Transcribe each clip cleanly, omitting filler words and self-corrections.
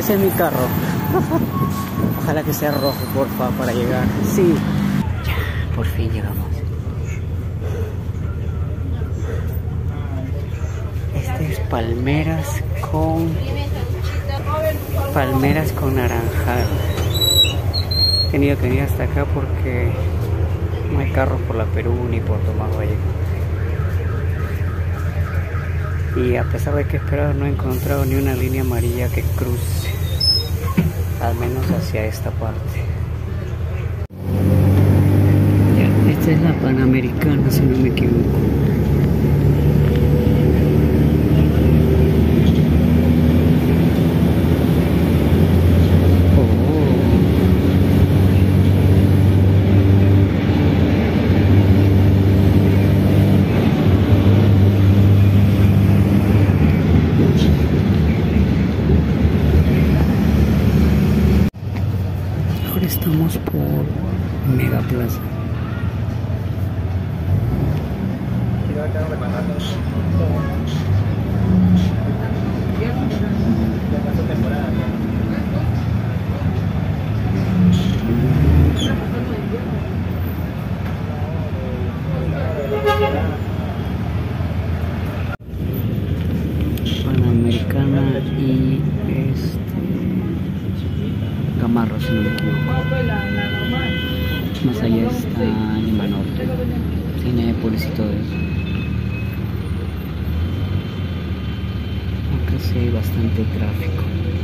Ese es mi carro. Ojalá que sea rojo, porfa, para llegar. Sí. Ya, por fin llegamos. Este es palmeras con naranjal. He tenido que venir hasta acá porque no hay carros por la Perú ni por Tomás Vallejo. Y a pesar de que he esperado, no he encontrado ni una línea amarilla que cruce, al menos hacia esta parte. Ya, esta es la Panamericana, si no me equivoco. Estamos por Mega Plaza. Panamericana y Gamarra, si no me equivoco. Más allá está Lima Norte. Tiene y todo eso. Acá sí hay bastante tráfico.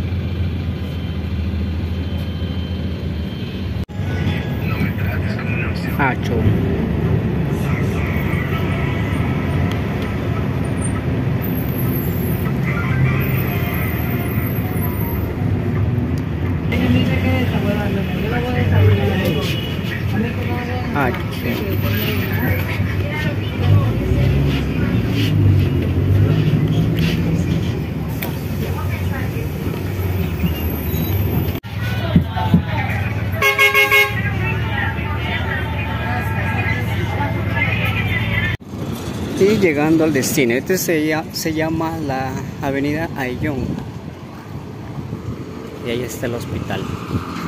Hacho. Y llegando al destino, este se llama la avenida Ayllón y ahí está el hospital.